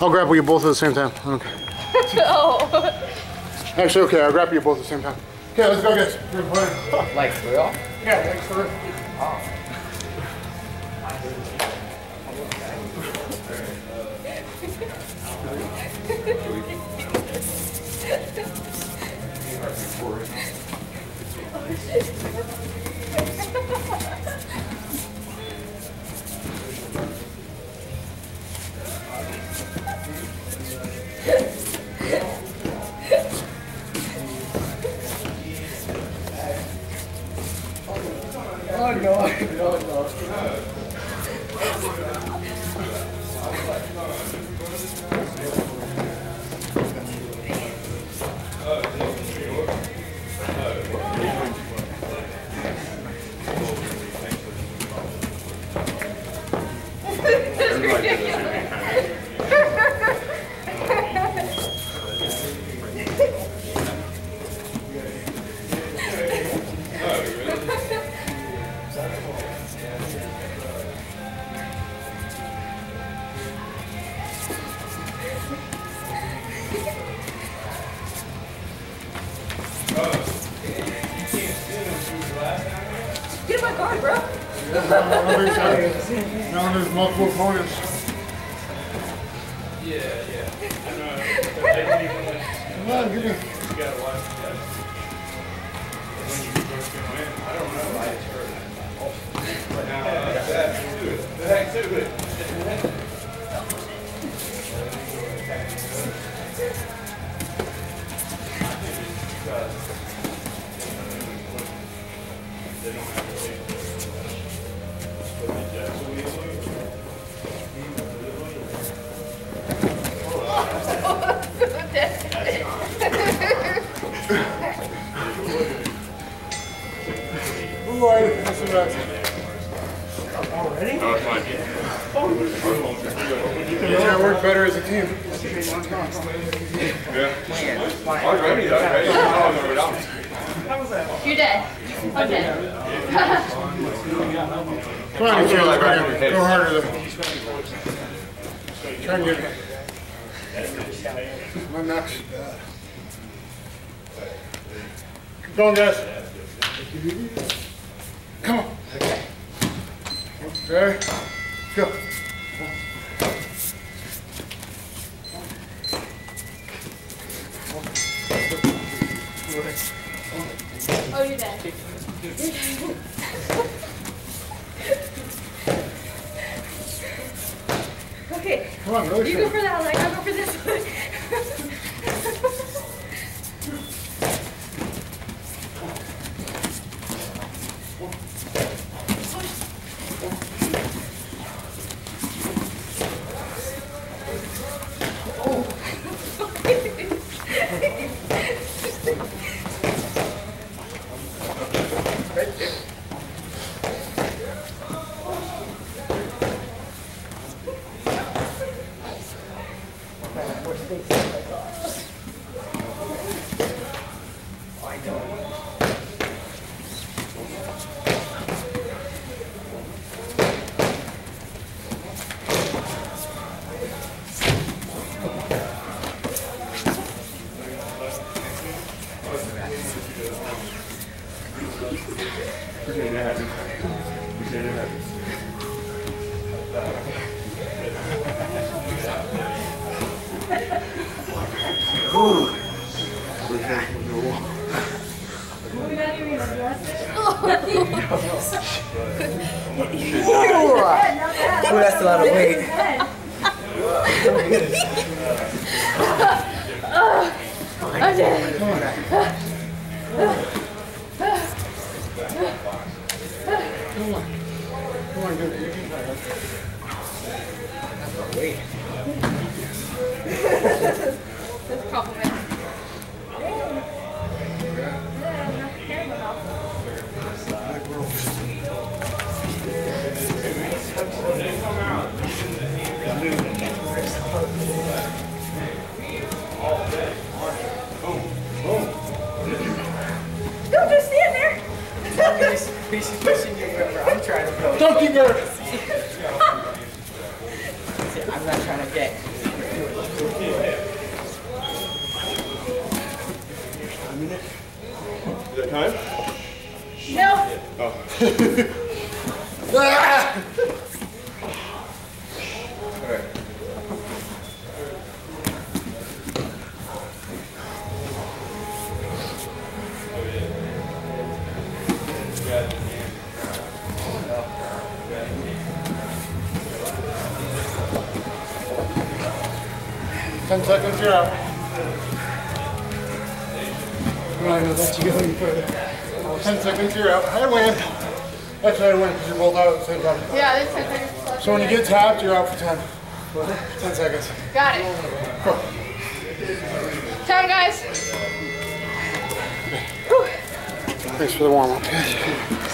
I'll grapple you both at the same time. Okay. Oh. Actually, okay, I'll grapple you both at the same time. Okay, let's go, guys. Like for real? Yeah, like for real. Oh. Oh no, no. Get in my car, bro. Now there's multiple opponents. Yeah. Come on, give me. You gotta watch that. When you first come in, I don't know. I just heard that. Back to it. They don't have to take Already? No, it's fine. You gotta work better as a team. Yeah. Already, though, right? You're dead. I'm dead. Come on, you feel like go harder though. Try and get it. My next. Keep going, guys. Come on. Okay. Go. Oh, you're dead. Okay. Come on, really. You go for that leg, I'll go for this one. Ooh, that's a lot of weight. I'm dead. Come on, good. That's a weight. That's a compliment. Don't just stand there. He's pushing you wherever I'm trying to go. Don't keep her. I'm not trying to get. time? No. Oh. Ah! Okay. Ten seconds, you're out. I'm not gonna let you go any further. 10 seconds, you're out. I win. Actually, I win because you're both out at the same time. Yeah, this 10 seconds left. So when you get tapped, you're out for 10. 10 seconds. Got it. Go. Time, guys. Thanks for the warm-up.